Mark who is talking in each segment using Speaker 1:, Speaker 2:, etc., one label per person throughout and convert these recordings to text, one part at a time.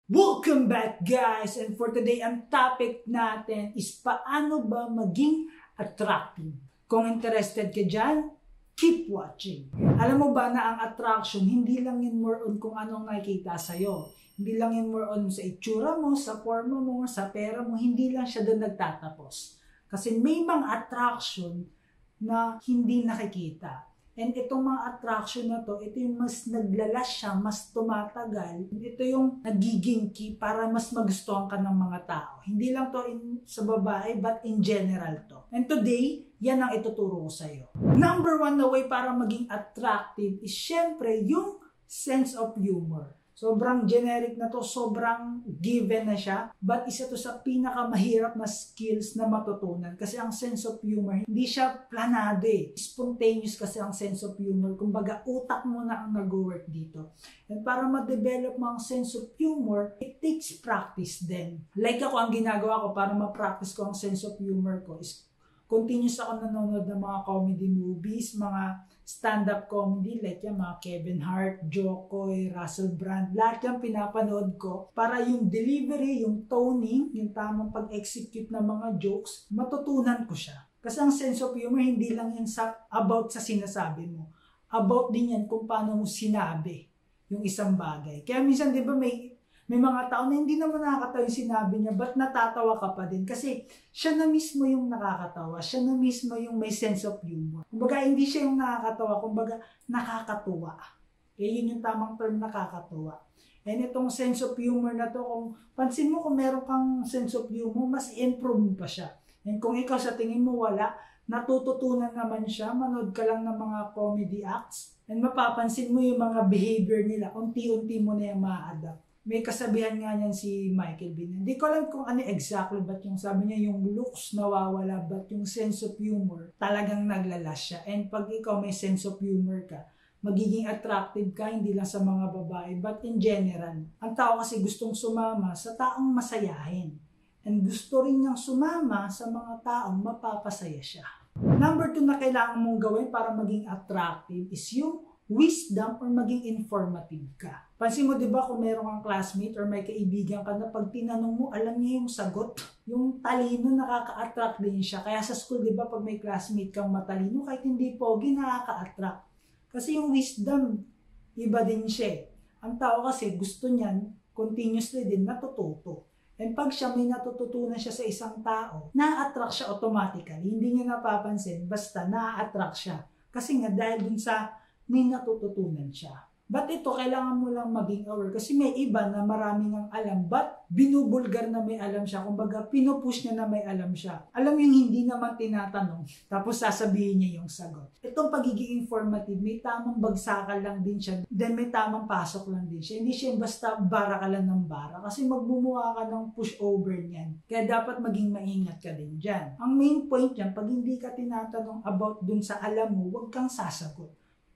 Speaker 1: Welcome back guys! And for today, ang topic natin is paano ba maging attractive. Kung interested ka dyan, keep watching. Alam mo ba na ang attraction, hindi lang yun more on kung anong nakikita sa'yo. Hindi lang yun more on sa itsura mo, sa forma mo, sa pera mo, hindi lang siya doon nagtatapos. Kasi may mga attraction na hindi nakikita. And itong mga attraction na to, ito yung mas naglalas siya, mas tumatagal. Ito yung nagiging key para mas magustuhan ka ng mga tao. Hindi lang to sa babae, but in general to. And today, yan ang ituturo ko sa'yo. Number one na way para maging attractive is syempre yung sense of humor. Sobrang generic na to, sobrang given na siya. But isa to sa pinakamahirap na skills na matutunan. Kasi ang sense of humor, hindi siya planado eh. Spontaneous kasi ang sense of humor. Kumbaga, utak mo na ang nag-work dito. And para ma-develop mo ang sense of humor, it takes practice din. Like ako, ang ginagawa ko para ma-practice ko ang sense of humor ko is continuous ako nanonood ng mga comedy movies, mga stand-up comedy like yan, mga Kevin Hart, Jokoy, Russell Brand, lahat yan pinapanood ko para yung delivery, yung toning, yung tamang pag-execute ng mga jokes, matutunan ko siya. Kasi ang sense of humor, hindi lang yan about sa sinasabi mo. About din yan kung paano mo sinabi yung isang bagay. Kaya minsan, di ba, may mga tao na hindi naman nakakatawa yung sinabi niya, but natatawa ka pa din. Kasi siya na mismo yung nakakatawa. Siya na mismo yung may sense of humor. Kumbaga, hindi siya yung nakakatawa. Kumbaga, nakakatuwa. Yun yung tamang term, nakakatuwa. And itong sense of humor na to, kung pansin mo kung meron kang sense of humor, mas i-improve mo pa siya. And kung ikaw sa tingin mo wala, natututunan naman siya, manood ka lang ng mga comedy acts, and mapapansin mo yung mga behavior nila, unti-unti mo na yung ma-adapt. May kasabihan nga niyan si Michael Binan. Hindi ko alam kung ano exactly, but yung sabi niya, yung looks nawawala, but yung sense of humor, talagang naglalas siya. And pag ikaw may sense of humor ka, magiging attractive ka, hindi lang sa mga babae, but in general. Ang tao kasi gustong sumama sa taong masayahin. And gusto rin niyang sumama sa mga taong mapapasaya siya. Number 2 na kailangan mong gawin para maging attractive is yung wisdom or maging informative ka. Pansin mo, di ba, kung meron kang classmate or may kaibigan ka na pag tinanong mo, alam niya yung sagot. Yung talino, nakaka-attract din siya. Kaya sa school, di ba, pag may classmate kang matalino, kahit hindi pogi, nakaka-attract. Kasi yung wisdom, iba din siya. Ang tao kasi gusto niyan, continuously din natututo. And pag siya may natututunan siya sa isang tao, na-attract siya automatically. Hindi niya napapansin, basta na-attract siya. Kasi nga, dahil dun sa may natututunan siya. But ito, kailangan mo lang maging aware kasi may iba na maraming ang alam but binubulgar na may alam siya. Kumbaga, pinupush niya na may alam siya. Alam yung hindi naman tinatanong tapos sasabihin niya yung sagot. Itong pagiging informative, may tamang bagsakan lang din siya. Then may tamang pasok lang din siya. Hindi siya basta bara ka lang ng bara kasi magbumuha ka ng pushover niyan. Kaya dapat maging maingat ka din dyan. Ang main point niyan, pag hindi ka tinatanong about dun sa alam mo, huwag kang sasagot.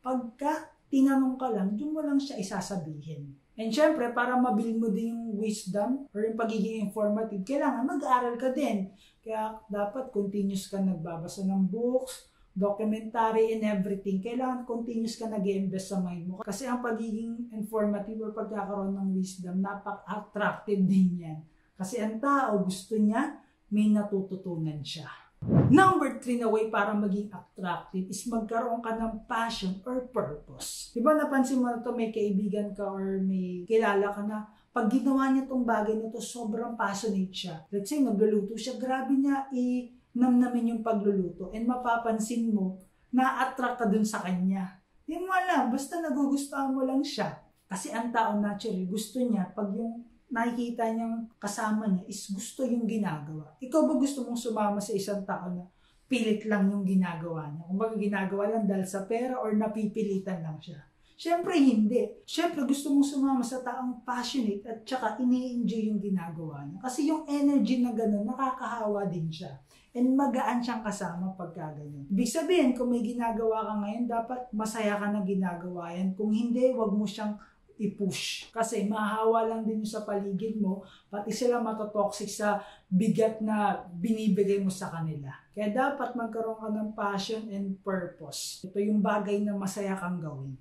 Speaker 1: Pagka tinanong ka lang, doon mo lang siya isasabihin. And syempre, para mabili mo din yung wisdom or yung pagiging informative, kailangan mag-aaral ka din. Kaya dapat continuous ka nagbabasa ng books, documentary and everything. Kailangan continuous ka nag-i-invest sa mind mo. Kasi ang pagiging informative or pagkakaroon ng wisdom, napaka-attractive din yan. Kasi ang tao gusto niya, may natututunan siya. Number 3 na way para maging attractive is magkaroon ka ng passion or purpose. Diba napansin mo na ito, may kaibigan ka or may kilala ka na pag ginawa niya itong bagay na ito, sobrang passionate siya. Let's say, nagluluto siya, grabe niya namnamin yung pagluluto. And mapapansin mo, na-attract ka dun sa kanya. Di mo alam, basta nagugustuhan mo lang siya. Kasi ang tao naturally, gusto niya pag yung nakikita niyang kasama niya is gusto yung ginagawa. Ikaw ba gusto mong sumama sa isang tao na pilit lang yung ginagawa niya? Kung baga ginagawa lang dahil sa pera or napipilitan lang siya? Siyempre hindi. Siyempre gusto mong sumama sa taong passionate at saka ini-enjoy yung ginagawa niya. Kasi yung energy na gano'n, nakakahawa din siya. And magaan siyang kasama pagka ganyan. Ibig sabihin, kung may ginagawa ka ngayon, dapat masaya ka na ginagawa yan. Kung hindi, wag mo siyang i-push. Kasi mahahawa lang din yung sa paligid mo, pati sila matotoxic sa bigat na binibigay mo sa kanila. Kaya dapat magkaroon ka ng passion and purpose. Ito yung bagay na masaya kang gawin.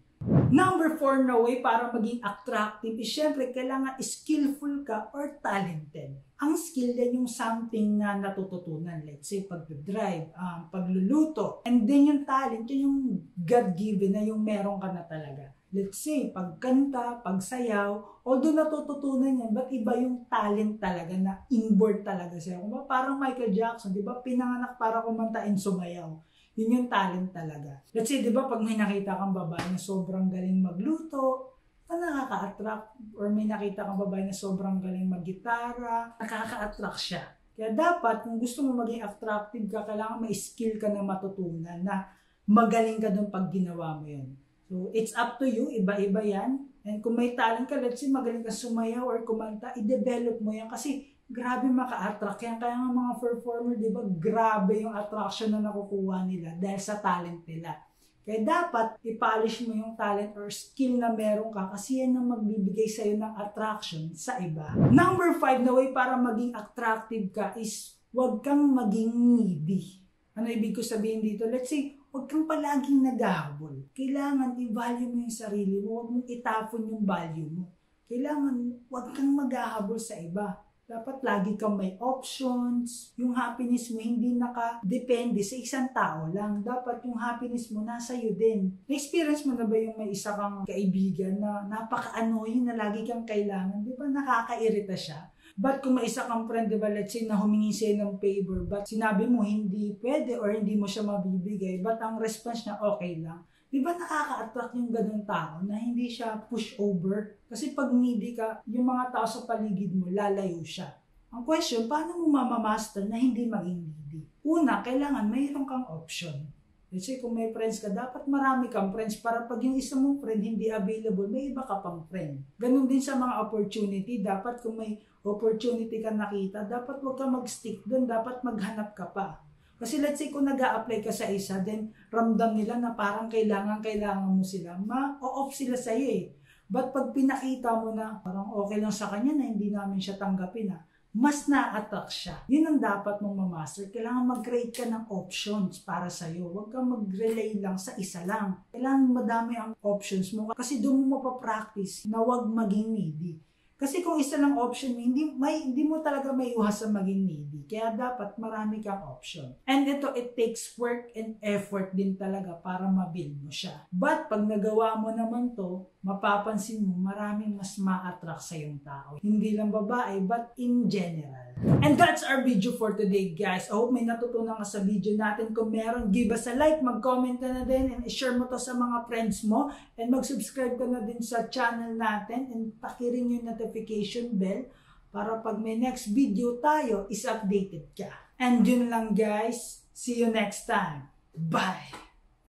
Speaker 1: Number 4 na way para maging attractive is syempre kailangan skillful ka or talented. Ang skill din yung something na natututunan. Let's say pag-drive, pagluluto. And then yung talent, yun yung God-given na yung meron ka na talaga. Let's say, pagkanta, pagsayaw, although natututunan yan, but iba yung talent talaga na inborn talaga siya. Kung parang Michael Jackson, di ba, pinanganak para kumanta and sumayaw. Yun yung talent talaga. Let's say, di ba, pag may nakita kang babae na sobrang galing magluto, na nakaka-attract, or may nakita kang babae na sobrang galing mag-gitara, nakaka-attract siya. Kaya dapat, kung gusto mo maging attractive ka, kailangan may skill ka na matutunan na magaling ka doon pag ginawa mo yun. So, it's up to you. Iba-iba yan. And kung may talent ka, let's say magaling ka sumayaw or kumanta, i-develop mo yan. Kasi grabe maka-attract yan. Kaya nga mga performer, di ba, grabe yung attraction na nakukuha nila dahil sa talent nila. Kaya dapat i-polish mo yung talent or skill na meron ka kasi yan ang magbibigay sa'yo ng attraction sa iba. Number 5 na way para maging attractive ka is huwag kang maging needy. Ano ibig ko sabihin dito? Let's say, huwag kang palaging naghahabol. Kailangan i-value mo yung sarili mo. Huwag mong itapon yung value mo. Kailangan huwag kang maghahabol sa iba. Dapat lagi kang may options. Yung happiness mo hindi nakadepende sa isang tao lang. Dapat yung happiness mo nasa iyo din. Na-experience mo na ba yung may isa kang kaibigan na napaka-annoying na lagi kang kailangan? Di ba nakakairita siya? But kung may isa kang friend, di ba, let's say na humingi sa'yo ng favor, but sinabi mo hindi pwede or hindi mo siya mabibigay, but ang response niya okay lang. Di ba nakaka-attract yung ganun tao na hindi siya push over? Kasi pag needy ka, yung mga tao sa paligid mo, lalayo siya. Ang question, paano mo mamamaster na hindi maging needy? Una, kailangan mayroon kang option. Let's say kung may friends ka, dapat marami kang friends para pag yung isa mong friend hindi available, may iba ka pang friend. Ganun din sa mga opportunity, dapat kung may opportunity ka nakita, dapat huwag ka mag-stick doon, dapat maghanap ka pa. Kasi let's say kung nag-a-apply ka sa isa, then ramdam nila na parang kailangan mo sila, ma-off sila sa'yo eh. But pag pinakita mo na parang okay lang sa kanya na hindi namin siya tanggapin mas na-attract siya. Yun ang dapat mong ma-master. Kailangan mag-create ka ng options para sa'yo. Huwag kang mag-relay lang sa isa lang. Kailangan madami ang options mo kasi doon mo mapapractice na huwag maging needy. Kasi kung isa lang option mo, hindi mo talaga may iwas sa maging needy. Kaya dapat marami kang option. And ito, it takes work and effort din talaga para ma-build mo siya. But pag nagawa mo naman to, mapapansin mo maraming mas ma-attract sa yung tao. Hindi lang babae, but in general. And that's our video for today, guys. I hope may natutunan ka sa video natin. Kung meron, give us a like, mag-comment ka na din, and share mo to sa mga friends mo, and mag-subscribe ka na din sa channel natin, and pakiring yung notification bell para pag may next video tayo, is updated ka. And yun lang, guys. See you next time. Bye!